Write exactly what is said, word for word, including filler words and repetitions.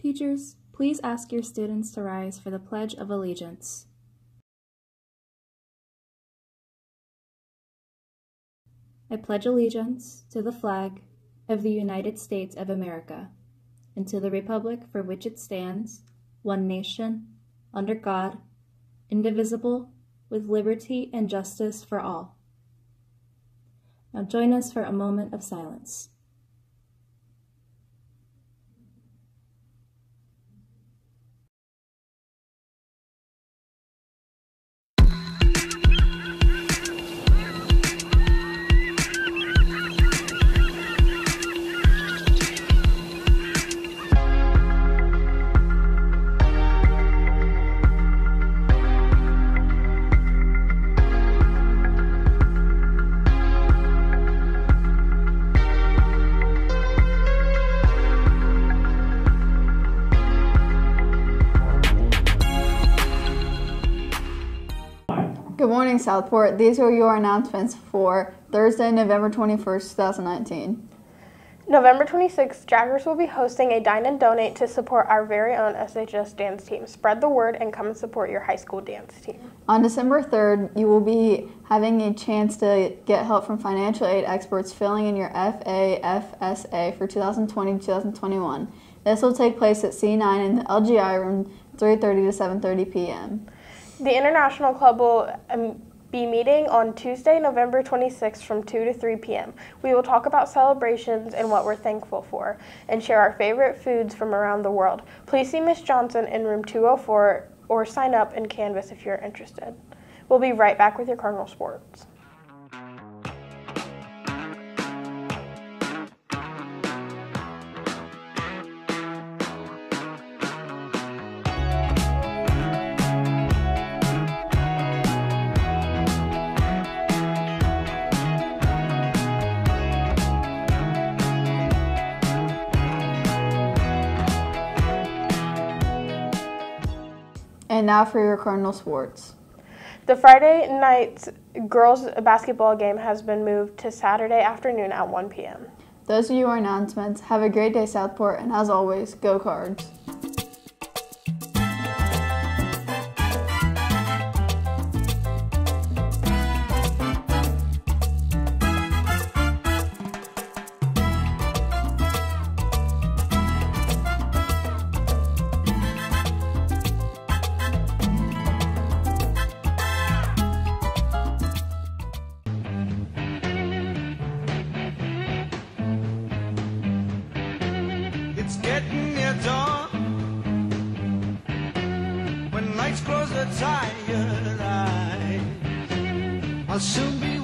Teachers, please ask your students to rise for the Pledge of Allegiance. I pledge allegiance to the flag of the United States of America, and to the republic for which it stands, one nation, under God, indivisible, with liberty and justice for all. Now join us for a moment of silence. Good morning, Southport. These are your announcements for Thursday, November twenty-first, two thousand nineteen. November twenty-sixth, Jaggers will be hosting a Dine and Donate to support our very own S H S dance team. Spread the word and come and support your high school dance team. On December third, you will be having a chance to get help from financial aid experts filling in your F A F S A for two thousand twenty to two thousand twenty-one. This will take place at C nine in the L G I room, three thirty to seven thirty p m The International Club will um, be meeting on Tuesday, November twenty-sixth from two to three p m We will talk about celebrations and what we're thankful for, and share our favorite foods from around the world. Please see Miz Johnson in room two oh four or sign up in Canvas if you're interested. We'll be right back with your Cardinal Sports. And now for your Cardinal Sports. The Friday night girls basketball game has been moved to Saturday afternoon at one p m Those are your announcements. Have a great day, Southport, and as always, go Cards. It's getting near dawn. When lights close the tired eyes, I'll soon be